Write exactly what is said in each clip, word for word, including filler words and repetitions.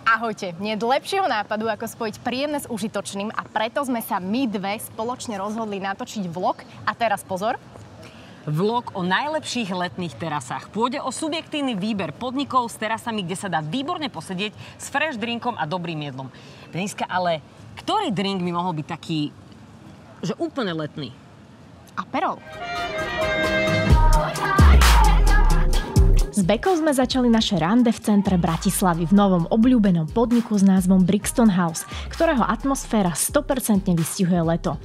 Ahojte, nie je lepšieho nápadu, ako spojiť príjemné s užitočným a preto sme sa my dve spoločne rozhodli natočiť vlog. A teraz pozor. Vlog o najlepších letných terasách. Pôjde o subjektívny výber podnikov s terasami, kde sa dá výborne posedieť s fresh drinkom a dobrým jedlom. Deniska, ale ktorý drink by mohol byť taký, že úplne letný? Aperol. S Bekou sme začali naše rande v centre Bratislavy v novom obľúbenom podniku s názvom Brixton House, ktorého atmosféra sto percent vystihuje leto.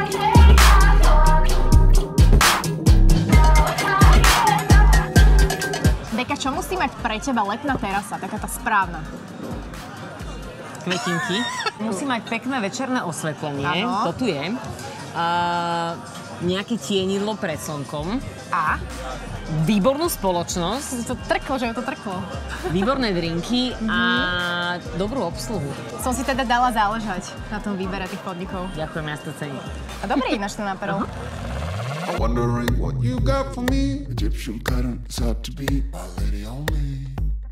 Beka, čo musí mať pre teba letná terasa, taká tá správna? Kvetinky. Musí mať pekné večerné osvetlenie. Áno. To tu je. Uh, nejaké tienidlo pred slnkom. A? Výbornú spoločnosť. To trklo, že to trklo. Výborné drinky a dobrú obsluhu. Som si teda dala záležať na tom výbere tých podnikov. Ďakujem, ja to cením. A dobre ináč ten Aperol. I'm wondering what you got for me. Egyptian current, it's hard to beat, my lady on me.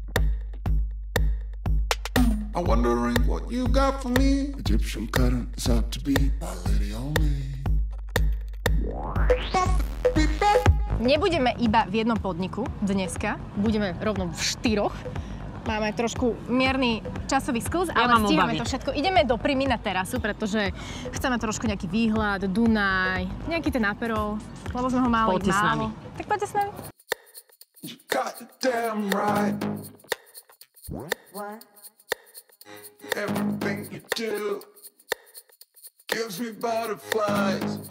I'm wondering what you got for me. Egyptian current, it's hard to beat, my lady on me. Nebudeme iba v jednom podniku dneska, budeme rovno v štyroch. Máme trošku mierny časový sklz, ja ale stíhame obavy. to všetko. Ideme do Primy na terasu, pretože chceme trošku nejaký výhľad, Dunaj, nejaký ten Aperol, lebo sme ho mali Poďte málo. s nami. Tak poďte s nami. You got it damn right. What? Everything you do gives me butterflies.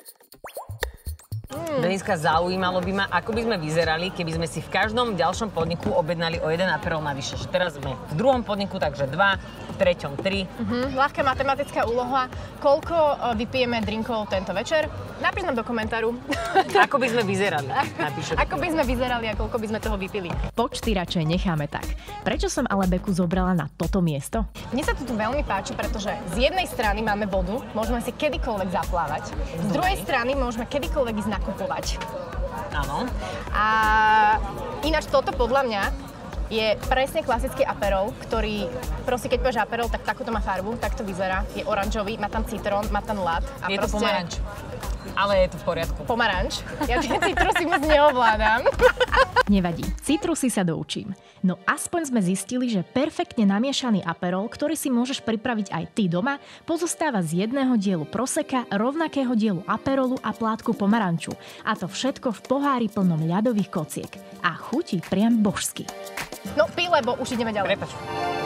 Deniska, zaujímalo by ma, ako by sme vyzerali, keby sme si v každom ďalšom podniku objednali o jeden Aperol navyše. Teraz sme v druhom podniku, takže dva, v treťom tri. Mhm, ľahká matematická úloha. Koľko o, vypijeme drinkov tento večer? Napíš nám do komentáru. Ako by sme vyzerali? Napíšte. Ako by sme vyzerali a koľko by sme toho vypili. Počty radšej necháme tak. Prečo som ale Beku zobrala na toto miesto? Mne sa to tu veľmi páči, pretože z jednej strany máme vodu, môžeme si kedykoľvek zaplávať, z druhej strany môžeme kedykoľvek ísť nakupovať. Áno. A ináč toto podľa mňa je presne klasický Aperol, ktorý, proste keď povieš Aperol, tak takúto má farbu, tak to vyzerá. Je oranžový, má tam citrón, má tam lad. A Je proste to pomaranč. Ale je to v poriadku. Pomaranč. Ja tie citrusy moc neovládam. Nevadí, citrusy sa doučím. No aspoň sme zistili, že perfektne namiešaný Aperol, ktorý si môžeš pripraviť aj ty doma, pozostáva z jedného dielu proseka, rovnakého dielu Aperolu a plátku pomaranču. A to všetko v pohári plnom ľadových kociek. A chutí priam božsky. No pí, lebo už ideme ďalej. Prepač.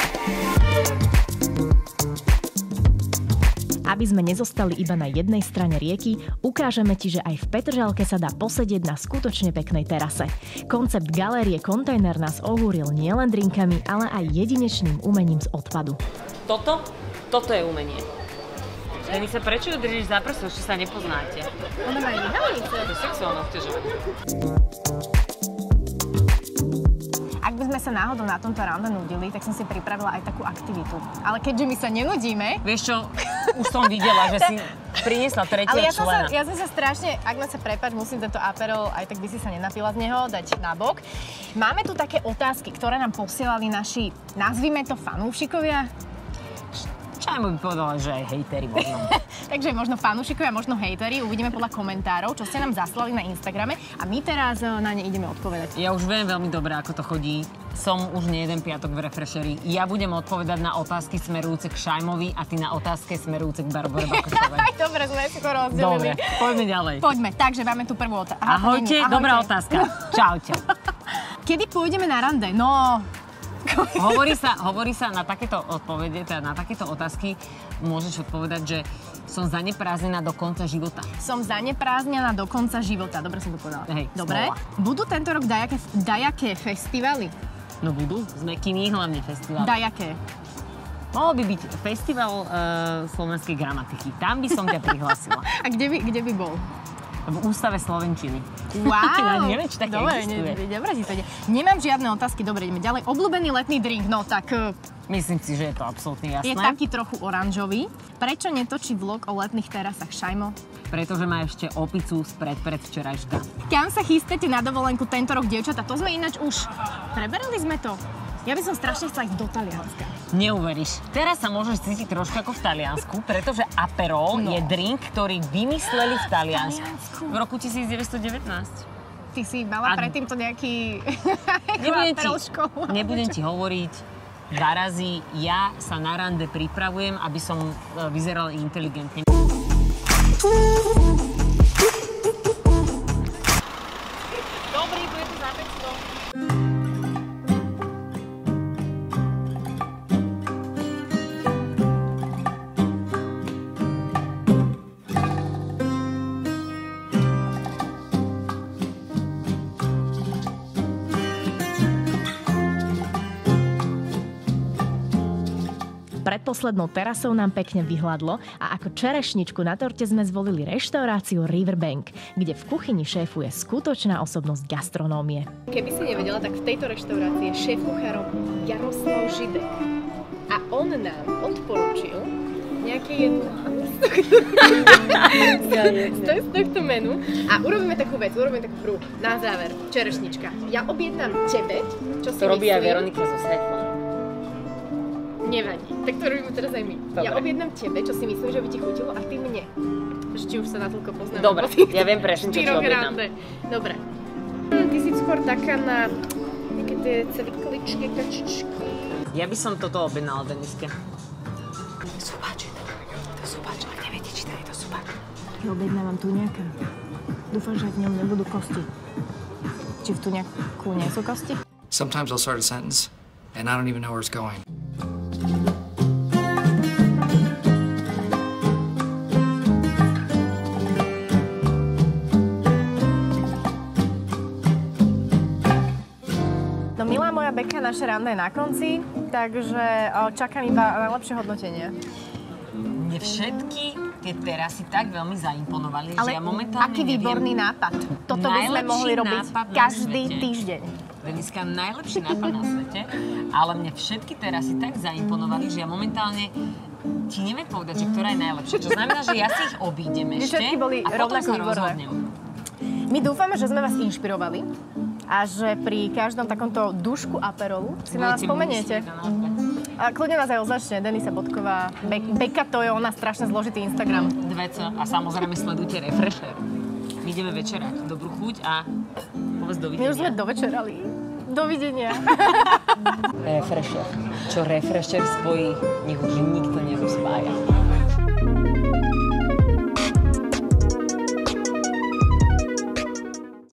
Aby sme nezostali iba na jednej strane rieky, ukážeme ti, že aj v Petržalke sa dá posedieť na skutočne peknej terase. Koncept galérie Kontajner nás ohúril nielen drinkami, ale aj jedinečným umením z odpadu. Toto? Toto je umenie. Denisa, prečo ju držíš za prstu, že sa nepoznáte? Ona má jedálnice. To je sexuálne obťažovanie. Ak by sme sa náhodou na tomto rande nudili, tak som si pripravila aj takú aktivitu. Ale keďže my sa nenudíme... Vieš čo, už som videla, že si priniesla tretieho Ale ja som, sa, člena. ja som sa strašne, ak ma sa prepáč, musím tento Aperol, aj tak by si sa nenapila z neho, dať nabok. Máme tu také otázky, ktoré nám posielali naši, nazvime to, fanúšikovia. Čajmo by povedala, že aj hejteri možno. Takže možno fanúšikovia, možno hejteri, uvidíme podľa komentárov, čo ste nám zaslali na Instagrame a my teraz na ne ideme odpovedať. Ja už viem veľmi dobre, ako to chodí. Som už nie jeden piatok v Refresheri. Ja budem odpovedať na otázky smerujúce k Šajmovi a ty na otázky smerujúce k Barbore Bakošovej. Dobre, sme si to rozdelili. Dobre, poďme ďalej. Poďme, takže máme tu prvú otázku. Ahojte, dobrá otázka. Čaute. Kedy pôjdeme na rande? No... Hovorí sa, hovorí sa na takéto odpovede, teda na takéto otázky môžeš odpovedať, že som zaneprázdnená do konca života. Som zaneprázdnená do konca života. Dobre som to povedala. Hej, dobre. smola. Budú tento rok dajaké, dajaké festivaly? No budú, s mäkkými hlavne festival. Dajaké. Mohol by byť festival uh, slovenskej gramatiky. Tam by som ťa prihlásila. A kde by, kde by bol? V Ústave slovenčiny. Wow! Ja neviem, či také dobre, existuje. Ne, dobre si to ide. Nemám žiadne otázky, dobre, ideme ďalej. Obľúbený letný drink, no tak... Myslím si, že je to absolútne jasné. Je taký trochu oranžový. Prečo netočí vlog o letných terasách, Šajmo? Pretože má ešte opicu spred predvčerajška. Kam sa chystáte na dovolenku tento rok, dievčatá? To sme ináč už... Preberali sme to? Ja by som strašne chcela ísť do Talianska. Neuveríš. Teraz sa môžeš cítiť trošku ako v Taliansku, pretože Aperol no. je drink, ktorý vymysleli v Taliansku. Taliansku. V roku devätnásť devätnásť. Ty si mala A... predtým to nejaký... nebudem, ti, nebudem ti hovoriť dva razy. Ja sa na rande pripravujem, aby som vyzerala inteligentne. Dobrý, bude to za päťsto. Predposlednou terasou nám pekne vyhladlo a ako čerešničku na torte sme zvolili reštauráciu Riverbank, kde v kuchyni šéfuje skutočná osobnosť gastronómie. Keby si nevedela, tak v tejto reštaurácii je šéf-kuchárom Jaroslav Židek. A on nám odporúčil nejaké jedlo z tohto menu. A urobíme takú vec, urobíme takú prú. Na záver, čerešnička. Ja objednám tebe, čo si to robí aj myslím... Veronika zo Sejfom. Nevadí. Tak to robíme teraz aj my. Dobre. Ja objednám tebe, čo si myslím, že by ti chutilo, a ty mne. Či už sa natoľko poznáme. Dobre, ja viem presne, čo ti objednám. Dobre. Ty si skôr taká na nejaké tie cvikličky, kačičky. Ja by som toto objednala, Deniske. Súpač. To je súpač, ak neviete, či to je to súpač. Ja objednávam tu nejaká. Dúfam, že v ňom nebudú kosti. Či v tu nejakú nie sú kosti? Sometimes I'll start a sentence and I don't even know where it's going. No milá moja Beka, naše rande je na konci, takže čakám iba najlepšie hodnotenie. Mne všetky tie terasy tak veľmi zaimponovali, ale že ja momentálne aký výborný neviem. nápad. Toto by sme mohli robiť každý týždeň. Deniska, najlepší nápad na svete, ale mne všetky terasy tak zaimponovali, že ja momentálne ti neviem povedať, že ktorá je najlepšia. Čo znamená, že ja si ich obídem ešte všetky boli a potom sa výborné. rozhodnem. My dúfame, že sme vás inšpirovali a že pri každom takomto dušku Aperolu si na nás spomeniete. A kľudne nás aj označte, Denisa Bodková, Be- Beka, to je ona strašne zložitý Instagram. Dveco a samozrejme sledujte Refresher. My ideme večerať. Dobrú chuť a povedz dovidenia. My už sme dovečerali. Dovidenia. Refresher. Čo Refresher spojí, nech už nikto nerozpája.